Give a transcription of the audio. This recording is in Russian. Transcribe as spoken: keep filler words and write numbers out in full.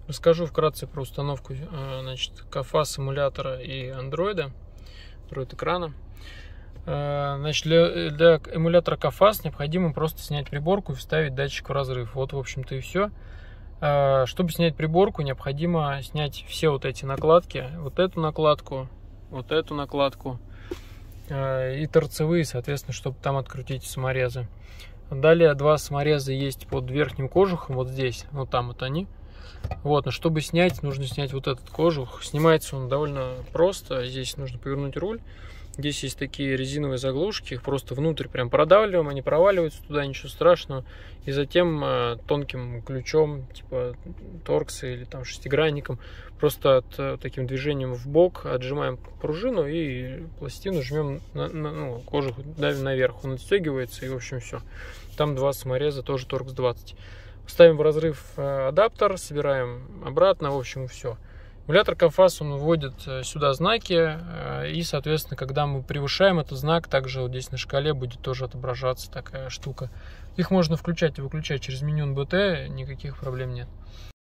Расскажу вкратце про установку значит, Coface эмулятора и андроида, Android экрана. Значит, для, для эмулятора Coface необходимо просто снять приборку и вставить датчик в разрыв. Вот, в общем-то, и все. Чтобы снять приборку, необходимо снять все вот эти накладки. Вот эту накладку, вот эту накладку и торцевые, соответственно, чтобы там открутить саморезы. Далее два самореза есть под верхним кожухом, вот здесь, вот там вот они. Вот, но чтобы снять, нужно снять вот этот кожух. Снимается он довольно просто. Здесь нужно повернуть руль. Здесь есть такие резиновые заглушки, их просто внутрь прям продавливаем, они проваливаются туда, ничего страшного. И затем э, тонким ключом, типа торкса или там шестигранником, просто от, э, таким движением в бок отжимаем пружину и пластину жмем, на, на, ну, кожух давим наверх, он отстегивается, и в общем все. Там два самореза, тоже торкс двадцать. Ставим в разрыв э, адаптер, собираем обратно, в общем, все. Эмулятор Coface, он вводит сюда знаки, и, соответственно, когда мы превышаем этот знак, также вот здесь на шкале будет тоже отображаться такая штука. Их можно включать и выключать через меню эн бэ тэ, никаких проблем нет.